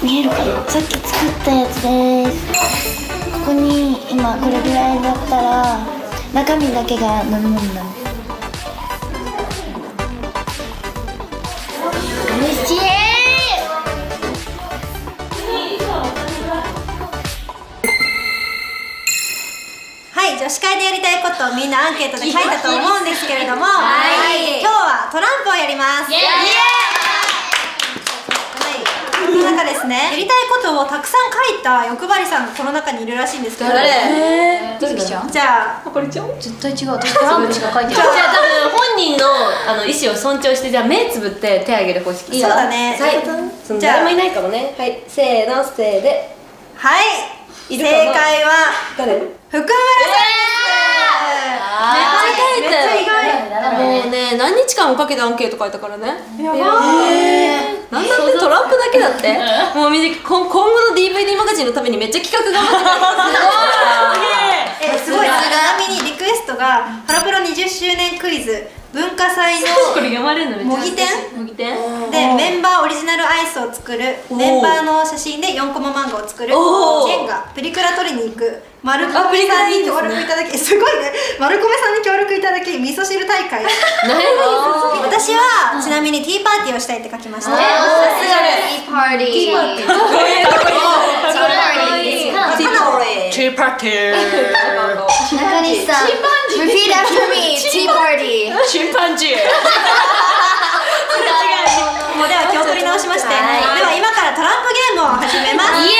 見えるかな。さっき作ったやつです。ここに今これぐらいだったら中身だけが飲み物なんです。美味しい。 はい、女子会でやりたいことをみんなアンケートで書いたと思うんですけれども、はい、今日はトランプをやります。イエーイ。この中ですね、やりたいことをたくさん書いた欲張りさんがこの中にいるらしいんですけど、誰？どうしよう。じゃあ、これちゃん？絶対違う。私トランプしか書いてない。じゃあ多分本人の意思を尊重して、じゃあ目つぶって手挙げる方式。そうだね。はい。じゃあ誰もいないかもね。はい、せーの、せーで。はい。正解は誰？福村さんです。めっちゃ意外。もうね、何日間もかけてアンケート書いたからね。やばい。なんだってトランプだけだって。もう今後の DVD マガジンのためにめっちゃ企画頑張ってた。すごい。ちなみにリクエストがハロプロ20周年クイズ。文化祭の模擬店でメンバーオリジナルアイスを作る、メンバーの写真で4コマ漫画を作る、ジェンガ、プリクラ取りに行く、マルコメさんに協力いただき、すごいね、マルコメさんに協力いただき、味噌汁大会。私はちなみにティーパーティーをしたいって書きました。ティーパーティー。ティーパーティー。 中西さん、repeat after me, tea party。 チンパンジー。 もうでは気を取り直しまして、では今からトランプゲームを始めます。イエーイ。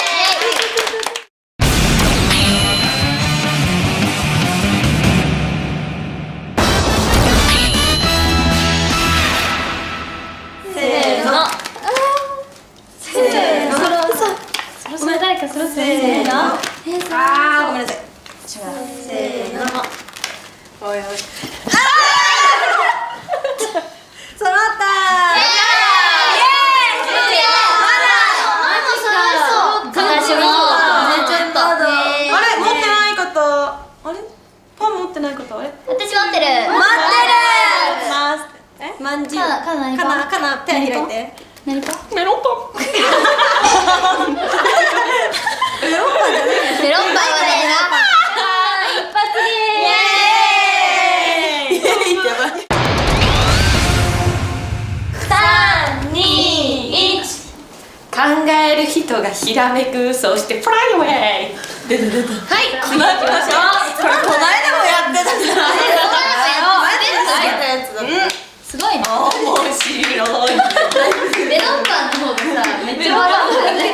せーの。せーの。ごめん、誰かそろそろ。せーの。ごめんなさい。せーの。おいおい。揃った。まんじゅう。かな、手開いて。何か？メロンパン。メロンパンじゃない。メロンパンはね。一発芸。イエーイ。やばい。3、2、1。考える人がひらめく、そしてフライアウェイ。はい、次行きましょう。これこの間もやってたじゃない。すごいね。面白い。メロンパンの方がさ、めっちゃ笑うんだよね。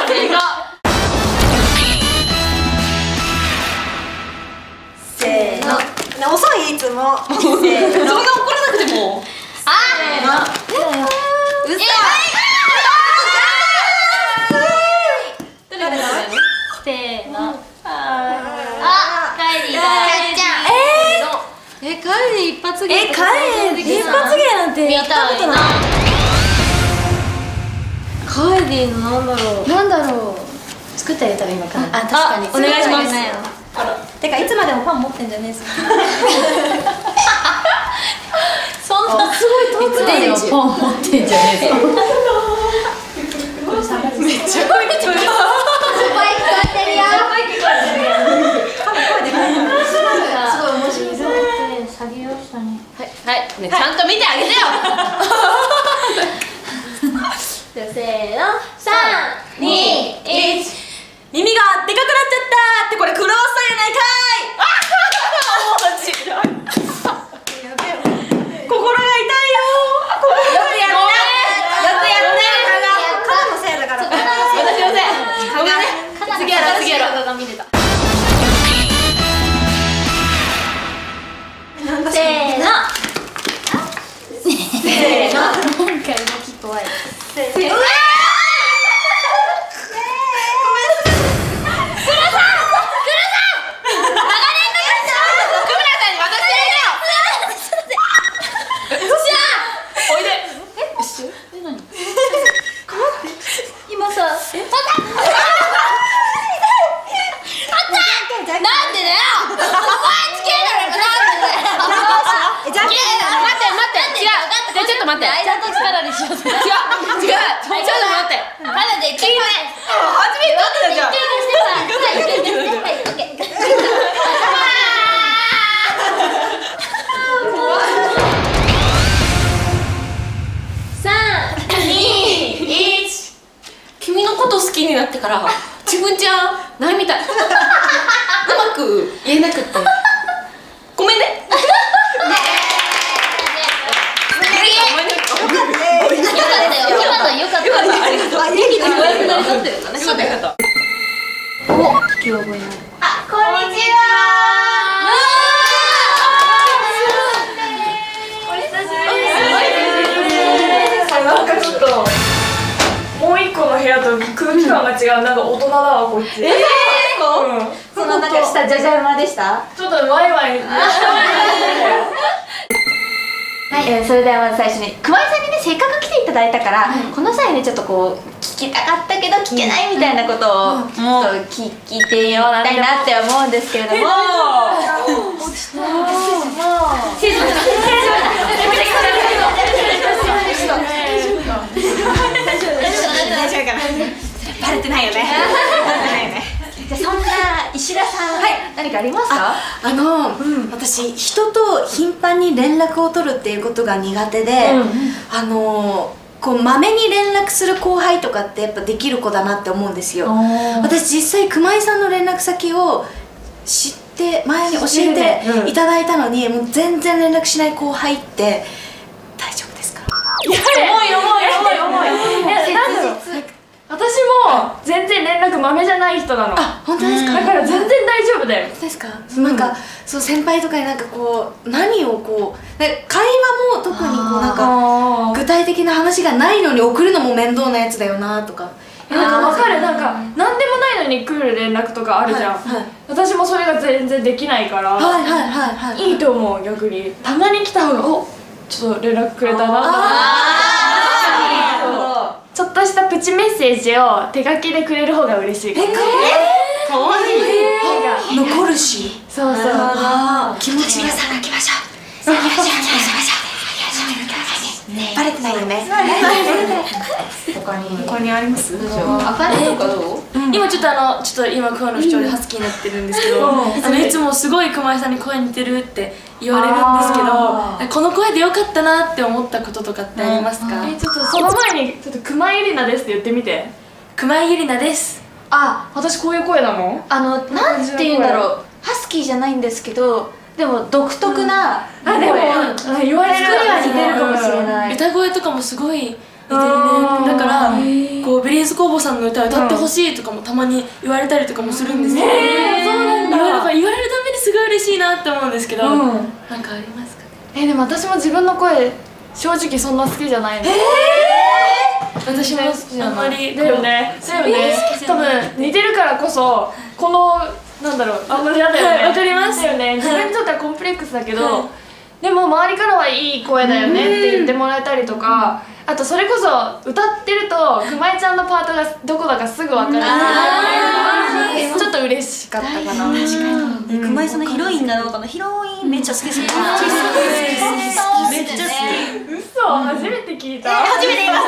せーの。遅いいつも。それが怒らなくても。せーの。うそ。せーの。カイリーだ。カイリー一発芸。カイリー一発芸なんてやったことない。カイリーのなんだろう。作ってあげたら今から。あ、確かに。お願いします。てかいつまでもパン持ってんじゃねえぞ。そんなすごい遠くでパン持ってんじゃねえぞ。めっちゃ声聞こえる。はい、ね、ちゃんと見てあげてよ。じゃあせーの、3、2、1。耳がでかくなっちゃったって、これクローストやないかい。面白い。心が痛いよ。よくやった。よくやった。肩のせいだから。私のせい。顔がね。次やろう、次やろう。鏡出た。せーの。せーの。なんか動き怖い。せーの。今さ、なんでだよ。お前つけるのかなんでだよ。じゃあ待って、違う。じゃあちょっと待って。 あと力にしよう。違う。ちょっと待って。まだで聞いて。 初めてだったじゃん。 君のこと好きになってから自分じゃないみたい。うまく言えなくって。ごめんね。よかった。ありがとう。元気にこうやってなりたってるんだね。そうだよ。お、聞き覚えない。 あ、こんにちは。 お久しぶりです。なんかちょっともう一個の部屋と空気感が違う。なんか大人だわこっち。 そのなんか下じゃじゃ馬でした。 ちょっとワイワイ。 はい、それではまず最初に熊井さんにねせっかく来ていただいたから、この際ねちょっとこう聞きたかったけど聞けないみたいなことをちょっと聞いてみたいなって思うんですけれども。バレてないよね。じゃあそんな石田さん、何かありますか？ 私人と頻繁に連絡を取るっていうことが苦手で、こうまめに連絡する後輩とかってやっぱできる子だなって思うんですよ。私実際熊井さんの連絡先を知って前に教えていただいたのに、もう全然連絡しない後輩って大丈夫ですか？ 重い。私も全然連絡まめじゃない人なの。 あ、本当ですか？ だから全然大丈夫だよ。 本当ですか？なんかそう先輩とかになんかこう何をこう会話も特にこうなんか具体的な話がないのに送るのも面倒なやつだよなとか。 なんか分かる。なんか何でもないのに来る連絡とかあるじゃん。私もそれが全然できないから。いいと思う。逆にたまに来た方がちょっと連絡くれたな。ちょっとしたプチメッセージを手書きでくれる方が嬉しいかも。 かわいい。残るし。 そうそう。 気持ちよさなきましょう。バレてないよね。他にあります？ あかねとかどう？ 今ちょっと今声の不調でハスキーになってるんですけど、いつもすごい熊井さんに声似てるって言われるんですけど、この声でよかったなって思ったこととかってありますか？ ちょっとその前にちょっと熊井里奈ですって言ってみて。 熊井ゆりなです。 あ、私こういう声だもん。 なんて言うんだろう、ハスキーじゃないんですけど、でも独特なでも言われる。 作りは似てるかもしれない。 歌声とかもすごい似てるね。だからこうベリーズ工房さんの歌歌ってほしいとかもたまに言われたりとかもするんですけど、 そうなんだ。 言われるためにすごい嬉しいなって思うんですけど、なんかありますかね？ でも私も自分の声正直そんな好きじゃないの。 私もあんまりだよね。多分似てるからこそこのなんだろう、あんまり嫌だよね。 わかりますよね。自分にとってはコンプレックスだけど、でも周りからはいい声だよねって言ってもらえたりとか、あとそれこそ歌ってると熊井ちゃんのパートがどこだかすぐ分かるってちょっと嬉しかったかな。確かに。 熊井さんのヒロインなのかな。ヒロインめっちゃ好きですね。めっちゃ好き。 嘘、初めて聞いた。 初めて言いました。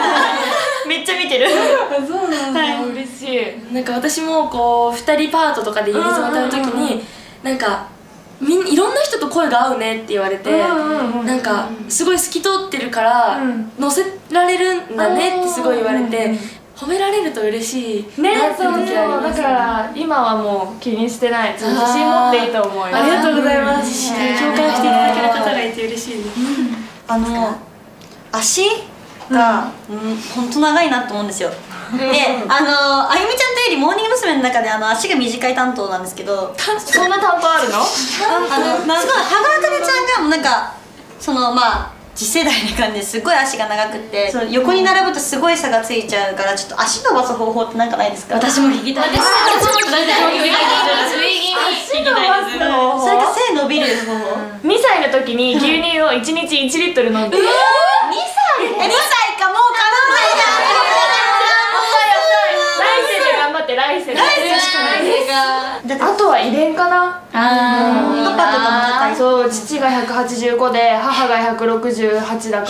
めっちゃ見てる。 そうなんだ。嬉しい。 なんか私もこう2人パートとかでイギリスを歌う時になんかいろんな人と声が合うねって言われて、なんかすごい透き通ってるから乗せられるんだねってすごい言われて、褒められると嬉しいなっていう時あります。 だから今はもう気にしてない。自信持っていいと思うよ。 ありがとうございます。共感していただける方がいて嬉しいです。 足が本当長いなと思うんですよ。で、あゆみちゃんとよりモーニング娘。の中で足が短い担当なんですけど、 そんな担当あるの？ すごい羽賀茜ちゃんがもうなんかその次世代な感じですごい足が長くってその横に並ぶとすごい差がついちゃうから、ちょっと足伸ばす方法ってなんかないですか？ 私も聞きたいです。 それか背伸びる方法。 2歳の時に牛乳を1日1リットル飲んでる。2 歳かもうかなわないじゃん。 来世で頑張って。来世が。あとは遺伝かな。 パパとかも高い。 そと父が185で母が168だから。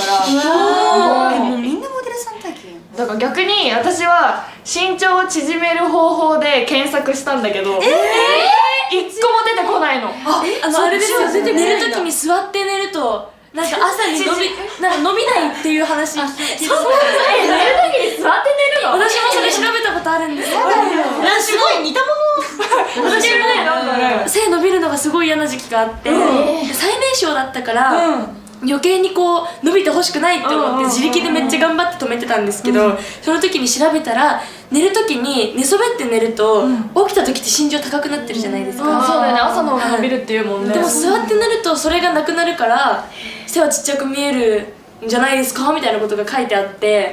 もうみんなモデルさん体験。 だから逆に私は身長を縮める方法で検索したんだけど、一個も出てこないの。 あれですよ、寝るときに座って寝るとなんか朝に伸びないっていう話。そうなんです。寝るときに座って寝るの？私もそれ調べたことあるんですよ。 すごい似たもの。 私も背伸びるのがすごい嫌な時期があって、最年少だったから余計にこう伸びてほしくないって思って自力でめっちゃ頑張って止めてたんですけど、その時に調べたら寝る時に寝そべって寝ると起きた時って身長高くなってるじゃないですか。 そうだよね、朝の方が伸びるっていうもんね。 でも座って寝るとそれがなくなるから背はちっちゃく見えるんじゃないですかみたいなことが書いてあって、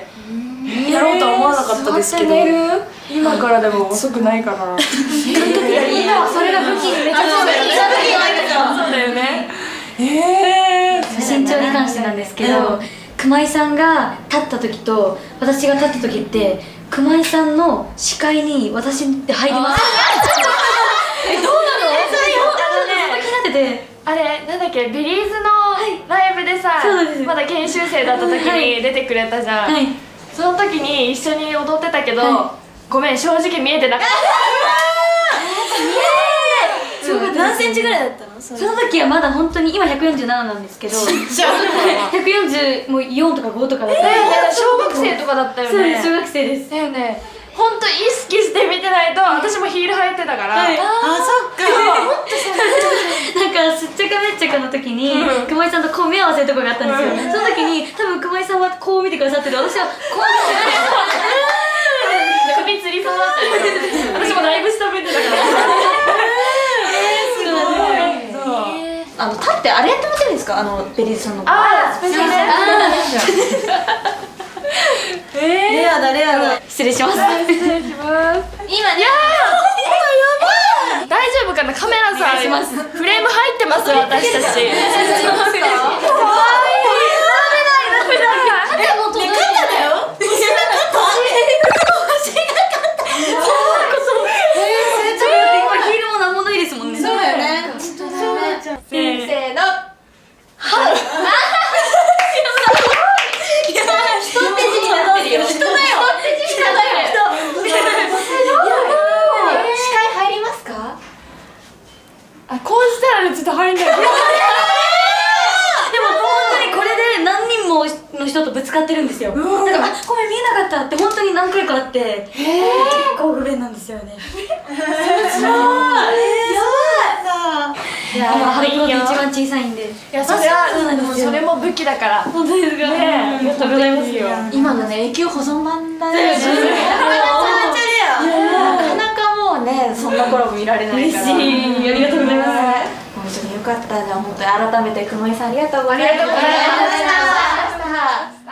やろうとは思わなかったですけど。 今からでも遅くないかな。 今はそれが武器にめっちゃそうだよね。 身長に関してなんですけど、熊井さんが立った時と私が立った時って熊井さんの視界に私って入ります。どうなの？気になってて、 あれなんだっけ、ビリーズのライブでさ、まだ研修生だった時に出てくれたじゃん。その時に一緒に踊ってたけど、ごめん正直見えてなかった。 何センチぐらいだったの？その時はまだ本当に今147なんですけど、144とか5とかだった。 小学生とかだったよね。 そうです、小学生です。 だよね。本当意識して見てないと、私もヒール履いてたから。 あ、そっか。 なんかすっちゃかめっちゃかの時に熊井さんとこう目合わせるところがあったんですよ。その時に多分熊井さんはこう見てくださってて、私はこう首つりそうだったよ。私もだいぶ下向いてたから。 立ってあれやってもらってるんですか？ベリーズさんの。 スペシャルね。 レアだ。 失礼します。 今ね、 大丈夫かな、カメラさん。フレーム入ってます、私たち。かわいい。こうしたらちょっと入んない。でも本当にこれで何人もの人とぶつかってるんですよ。だからごめん見えなかったって本当に何回かあって、結構不便なんですよね。いや、ハロプロで一番小さいんで。 いや、それも武器だから。 本当ですか？ありがとうございます。 今のね、永久保存版だよね。なかなかもうね、そんな頃も見られないから。 嬉しい、ありがとうございます。 本当によかった。じゃあ本当に改めて熊井さんありがとうございました。